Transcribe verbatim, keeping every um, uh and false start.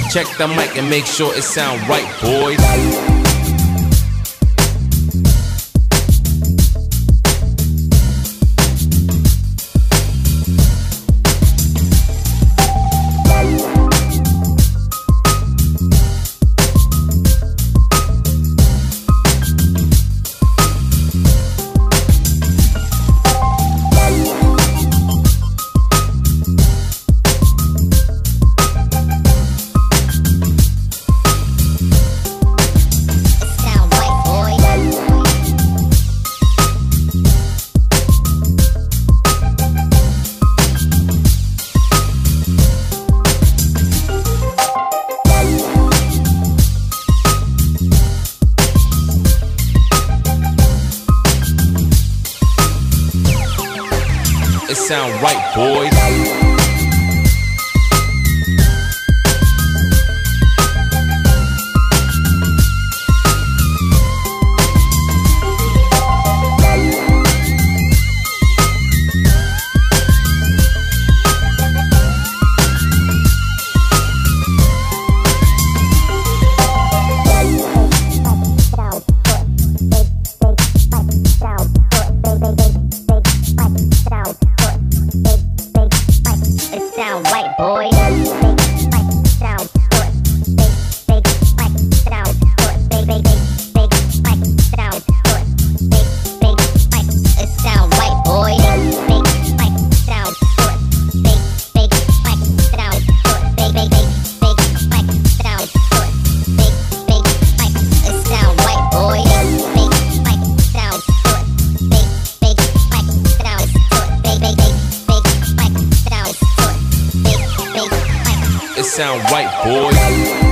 Check the mic and make sure it sound right, boys. It sound right, boys. Sound right, boy. Sound good. Big, big, like sound good. Big, big, big, big, like sound good. Big, big, like it sound right, boy. Big, like sound good. Big, big, like sound good. Big, big, big, big, like sound good. Big, big, like it sound right, boy. Big, like sound good. Big, big, like sound good. Big, big, big, big, like sound good. It sound right, boys.